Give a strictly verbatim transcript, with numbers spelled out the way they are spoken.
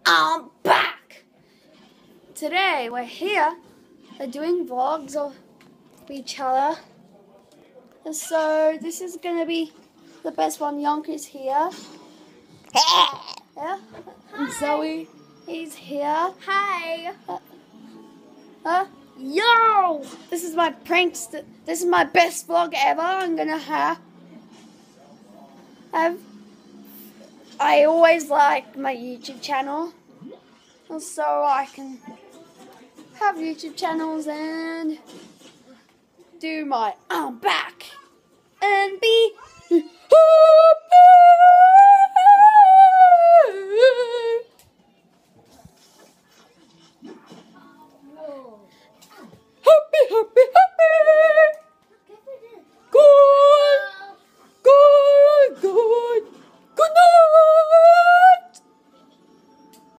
I'm back! Today we're here, we're doing vlogs of each other. And so this is gonna be the best one. Yonkers here. Yeah. And Zoe is here. Hi. Uh, uh, yo! This is my pranks. This is my best vlog ever. I'm gonna have. have I always like my YouTube channel, so I can have YouTube channels and do my I'm back and be happy.